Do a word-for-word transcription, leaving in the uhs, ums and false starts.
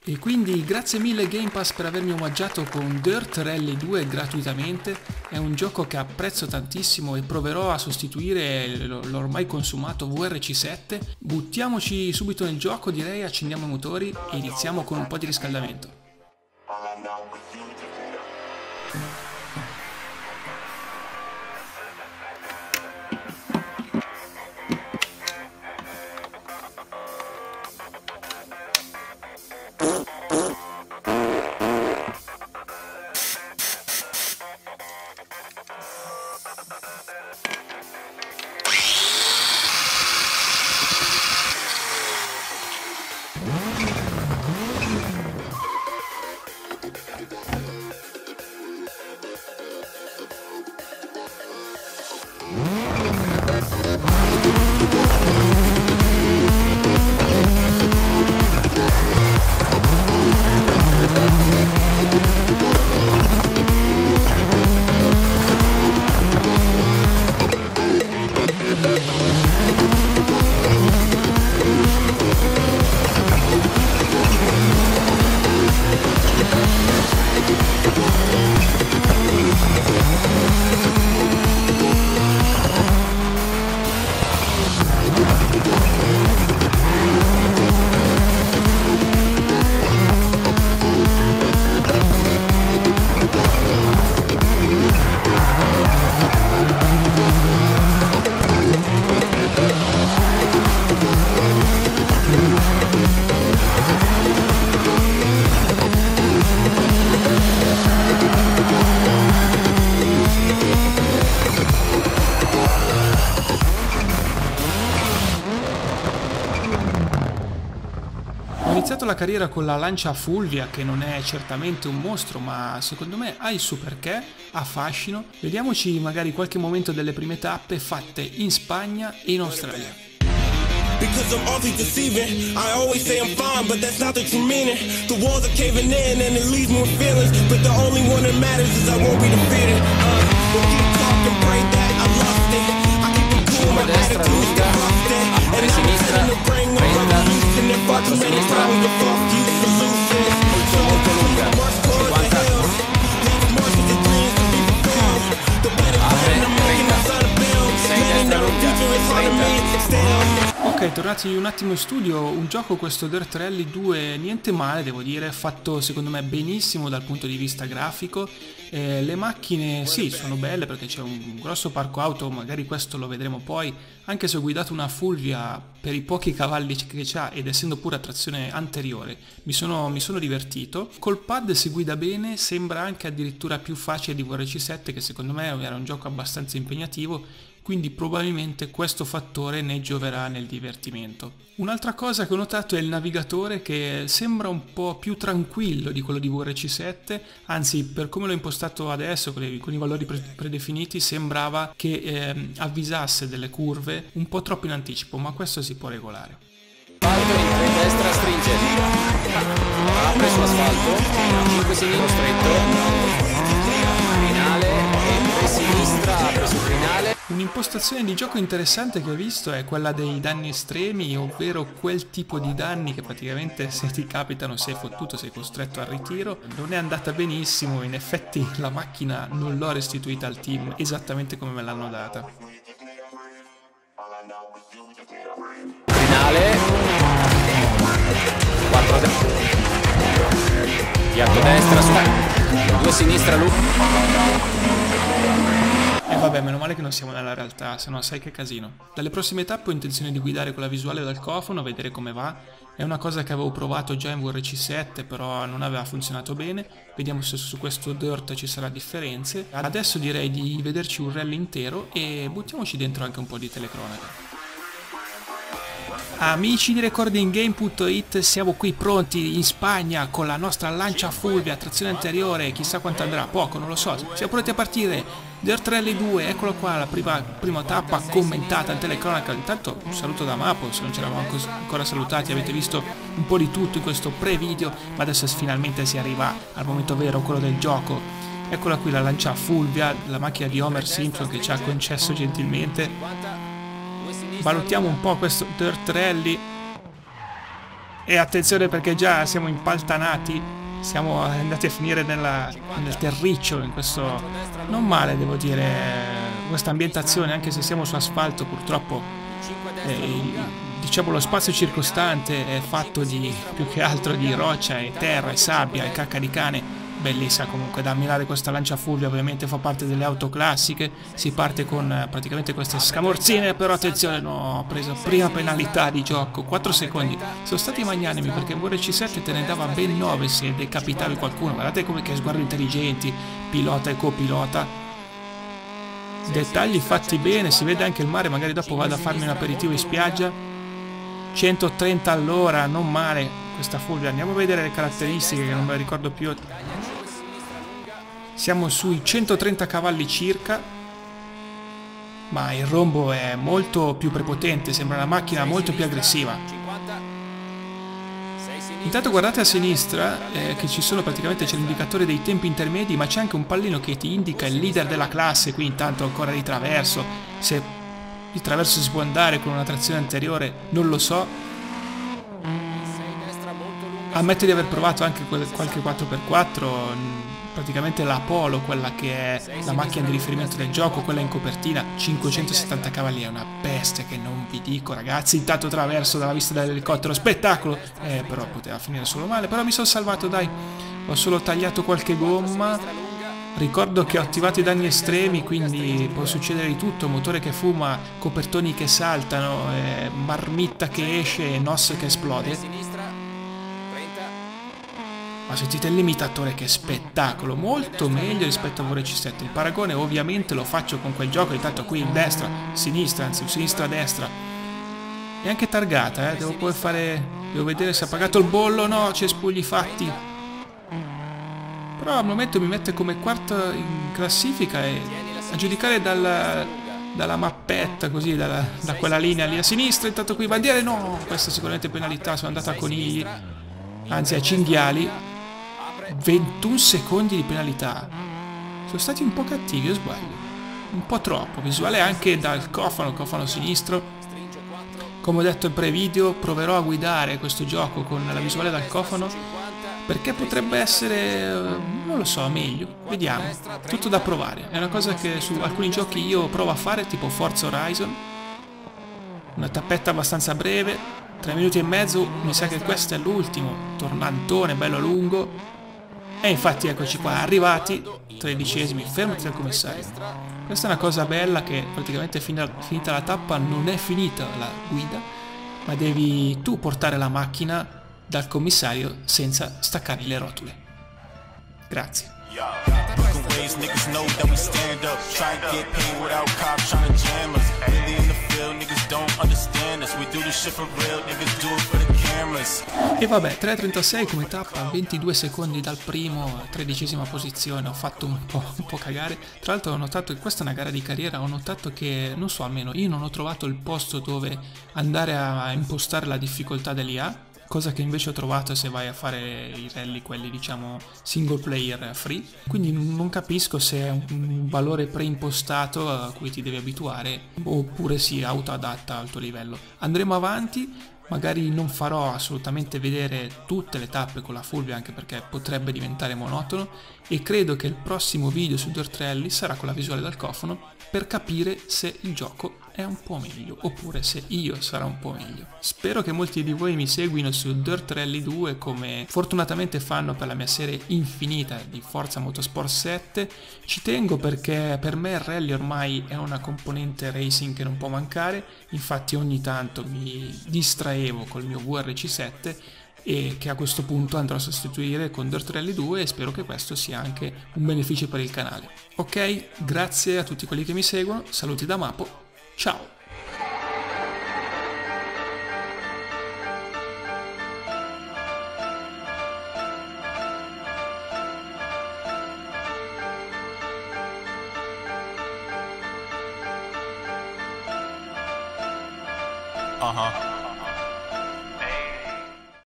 E quindi grazie mille Game Pass per avermi omaggiato con Dirt Rally due gratuitamente. È un gioco che apprezzo tantissimo e proverò a sostituire l'ormai consumato V R C sette. Buttiamoci subito nel gioco, direi, accendiamo i motori e iniziamo con un po' di riscaldamento. Ho iniziato la carriera con la Lancia Fulvia, che non è certamente un mostro, ma secondo me ha il suo perché, ha fascino. Vediamoci magari qualche momento delle prime tappe fatte in Spagna e in Australia. Because I'm awfully deceiving. I always say I'm fine, but that's not the true meaning. The walls are caving in and it leaves me with feelings, but the only one that matters is I won't be defeated. Uh, we'll keep talking, break that, I lost it. I keep it cool, my attitude's got lost it. And I'm in the ring, I'm on Houston. And far too many times the fuck you solutions. So I'm march towards the hills. Let's march with the dreams to be fulfilled. The better plan, I'm making outside of bounds. Letting know the future is hard to me. Stay on. Ok, tornati un attimo in studio, un gioco questo Dirt Rally due niente male, devo dire, fatto secondo me benissimo dal punto di vista grafico. Eh, le macchine sì, sono belle perché c'è un grosso parco auto, magari questo lo vedremo poi, anche se ho guidato una Fulvia per i pochi cavalli che c'ha ed essendo pure a trazione anteriore, mi sono, mi sono divertito. Col pad si guida bene, sembra anche addirittura più facile di V R C sette, che secondo me era un gioco abbastanza impegnativo, quindi probabilmente questo fattore ne gioverà nel divertimento. Un'altra cosa che ho notato è il navigatore, che sembra un po' più tranquillo di quello di V R C sette, anzi per come l'ho impostato adesso con i, con i valori pre predefiniti sembrava che eh, avvisasse delle curve un po' troppo in anticipo, ma questo si può regolare. Asfalto, in destra stringe, apre su asfalto, cinque sinistra stretto, finale, e sinistra, apre su finale. Un'impostazione di gioco interessante che ho visto è quella dei danni estremi, ovvero quel tipo di danni che praticamente se ti capitano sei fottuto, sei costretto al ritiro. Non è andata benissimo, in effetti la macchina non l'ho restituita al team esattamente come me l'hanno data. Finale, quattro destra, piatto destra, su, due sinistra, loop. E vabbè, meno male che non siamo nella realtà, se no sai che casino. Dalle prossime tappe ho intenzione di guidare con la visuale dal cofano, a vedere come va. È una cosa che avevo provato già in V R C sette, però non aveva funzionato bene. Vediamo se su questo Dirt ci sarà differenze. Adesso direi di vederci un rally intero e buttiamoci dentro anche un po' di telecronaca. Amici di recording game punto it, siamo qui pronti in Spagna con la nostra Lancia Fulvia, trazione anteriore, chissà quanto andrà, poco, non lo so, siamo pronti a partire. Dirt Rally due, eccolo qua, la prima, prima tappa commentata in telecronaca. Intanto un saluto da Mapo, se non ci eravamo ancora salutati, avete visto un po' di tutto in questo pre-video, ma adesso finalmente si arriva al momento vero, quello del gioco. Eccola qui la Lancia Fulvia, la macchina di Homer Simpson che ci ha concesso gentilmente. Valutiamo un po' questo Dirt Rally. E attenzione perché già siamo impaltanati, siamo andati a finire nella, nel terriccio, in questo non male devo dire, questa ambientazione, anche se siamo su asfalto purtroppo eh, diciamo lo spazio circostante è fatto di più che altro di roccia e terra e sabbia e cacca di cane. Bellissima comunque da ammirare questa lanciafulvia, ovviamente fa parte delle auto classiche, si parte con eh, praticamente queste scamorzine, però attenzione, no, ho preso prima penalità di gioco, quattro secondi, sono stati magnanimi perché in V R C sette te ne dava ben nove se decapitavi qualcuno, guardate come che sguardi intelligenti, pilota e copilota, dettagli fatti bene, si vede anche il mare, magari dopo vado a farmi un aperitivo in spiaggia, centotrenta all'ora, non male questa fulvia, andiamo a vedere le caratteristiche che non me le ricordo più. Siamo sui centotrenta cavalli circa, ma il rombo è molto più prepotente, sembra una macchina molto più aggressiva. Intanto guardate a sinistra eh, che ci sono praticamente, c'è l'indicatore dei tempi intermedi, ma c'è anche un pallino che ti indica il leader della classe, qui intanto ancora di traverso, se di traverso si può andare con una trazione anteriore non lo so. Ammetto di aver provato anche qualche quattro per quattro, praticamente la Polo, quella che è la macchina di riferimento del gioco, quella in copertina, cinquecentosettanta cavalli, è una peste che non vi dico ragazzi, intanto traverso dalla vista dell'elicottero, spettacolo, eh, però poteva finire solo male, però mi sono salvato dai, ho solo tagliato qualche gomma, ricordo che ho attivato i danni estremi, quindi può succedere di tutto, motore che fuma, copertoni che saltano, eh, marmitta che esce e N O S che esplode. Ma sentite il limitatore, che spettacolo, molto meglio rispetto a V R C sette. Il paragone ovviamente lo faccio con quel gioco, intanto qui in destra, sinistra, anzi sinistra destra. È anche targata, eh, devo poi fare, devo vedere se ha pagato il bollo, no, cespugli fatti. Però al momento mi mette come quarto in classifica e a giudicare dalla, dalla mappetta, così, dalla, da quella linea lì a sinistra, intanto qui bandiere, no, questa sicuramente penalità, sono andata a conigli, anzi a cinghiali. ventuno secondi di penalità, sono stati un po' cattivi o sbaglio? Un po' troppo, visuale anche dal cofano, cofano sinistro. Come ho detto in pre-video, proverò a guidare questo gioco con la visuale dal cofano perché potrebbe essere, non lo so, meglio, vediamo, tutto da provare. È una cosa che su alcuni giochi io provo a fare, tipo Forza Horizon, una tappetta abbastanza breve, tre minuti e mezzo, mi sa che questo è l'ultimo, tornantone bello lungo. E infatti eccoci qua, arrivati, tredicesimi, fermati al commissario. Questa è una cosa bella che praticamente finita la tappa non è finita la guida, ma devi tu portare la macchina dal commissario senza staccargli le rotule. Grazie. Niggas know that we stand up, try to get paid without cops trying to jam us. Really in the field, niggas don't understand us. We do this shit for real, niggas do it for the cameras. E vabbè, tre trentasei come tappa, ventidue secondi dal primo, tredicesima posizione, ho fatto un po', un po' cagare. Tra l'altro ho notato che questa è una gara di carriera, ho notato che, non so, almeno io non ho trovato il posto dove andare a impostare la difficoltà dell'I A, cosa che invece ho trovato se vai a fare i rally, quelli diciamo single player free, quindi non capisco se è un valore preimpostato a cui ti devi abituare oppure si autoadatta al tuo livello. Andremo avanti, magari non farò assolutamente vedere tutte le tappe con la Fulvia anche perché potrebbe diventare monotono e credo che il prossimo video su Dirt Rally sarà con la visuale dal cofano per capire se il gioco è un po' meglio oppure se io sarò un po' meglio. Spero che molti di voi mi seguino su Dirt Rally due come fortunatamente fanno per la mia serie infinita di Forza Motorsport sette. Ci tengo perché per me il rally ormai è una componente racing che non può mancare, infatti ogni tanto mi distraevo col mio V R C sette e che a questo punto andrò a sostituire con Dirt Rally due e spero che questo sia anche un beneficio per il canale. Ok, grazie a tutti quelli che mi seguono, saluti da Mapo, ciao! Uh-huh.